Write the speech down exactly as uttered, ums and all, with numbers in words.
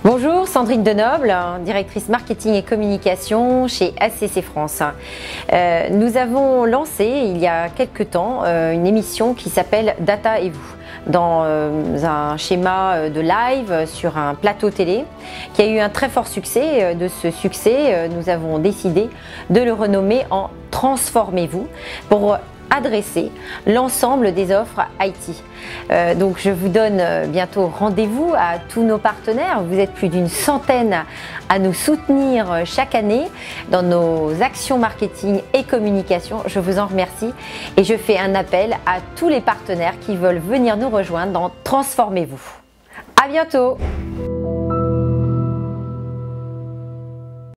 Bonjour, Sandrine Denoble, directrice marketing et communication chez A C C France. Euh, nous avons lancé il y a quelques temps euh, une émission qui s'appelle Data et vous, dans euh, un schéma de live sur un plateau télé qui a eu un très fort succès. De ce succès, nous avons décidé de le renommer en Transformez-vous pour adresser l'ensemble des offres I T. Euh, donc je vous donne bientôt rendez-vous à tous nos partenaires. Vous êtes plus d'une centaine à nous soutenir chaque année dans nos actions marketing et communication. Je vous en remercie et je fais un appel à tous les partenaires qui veulent venir nous rejoindre dans Transformez-vous. À bientôt!